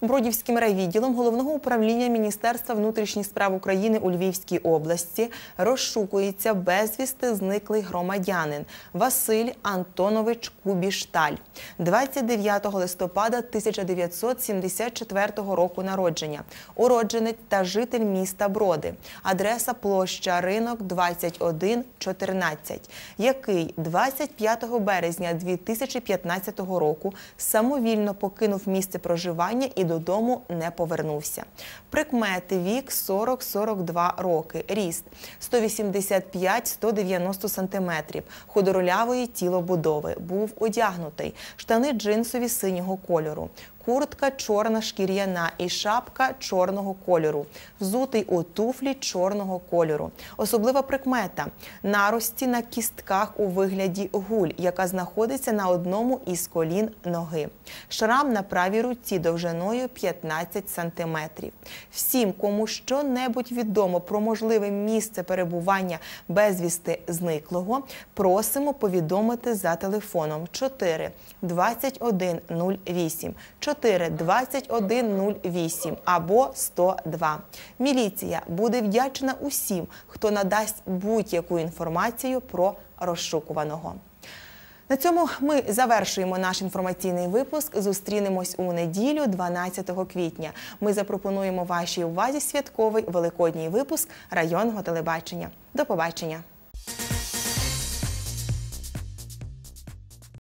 Бродівським райвідділом Головного управління Міністерства внутрішніх справ України у Львівській області розшукується безвісти зниклий громадянин Василь Антонович Кубішталь. 29 листопада 1974 року народження. Уродженець та житель міста Броди. Адреса площа Ринок, 21, 14, який 25 березня 2015 року самовільно покинув місце проживання і додому не повернувся. Прикмети: вік 40-42 роки, ріст 185-190 см, худорлявої тілобудови, був одягнутий, штани джинсові синього кольору, куртка чорна шкіряна і шапка чорного кольору, взутий у туфлі чорного кольору. Особлива прикмета – нарості на кістках у вигляді гуль, яка знаходиться на одному із колін ноги. Шрам на правій руці довжиною 15 см. Всім, кому що-небудь відомо про можливе місце перебування безвісти зниклого, просимо повідомити за телефоном 4 21 08, 4 21 08 або 102. Міліція буде вдячна усім, хто надасть будь-яку інформацію про розшукуваного. На цьому ми завершуємо наш інформаційний випуск. Зустрінемось у неділю, 12 квітня. Ми запропонуємо вашій увазі святковий великодній випуск районного телебачення. До побачення!